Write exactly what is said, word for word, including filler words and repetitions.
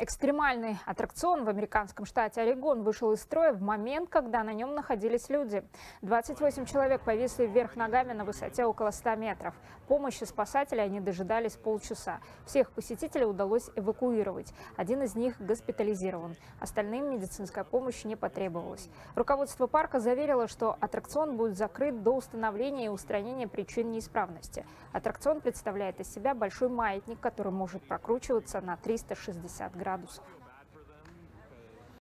Экстремальный аттракцион в американском штате Орегон вышел из строя в момент, когда на нем находились люди. двадцать восемь человек повисли вверх ногами на высоте около ста метров. Помощи спасателей они дожидались полчаса. Всех посетителей удалось эвакуировать. Один из них госпитализирован. Остальным медицинская помощь не потребовалась. Руководство парка заверило, что аттракцион будет закрыт до установления и устранения причин неисправности. Аттракцион представляет из себя большой маятник, который может прокручиваться на триста шестьдесят градусов.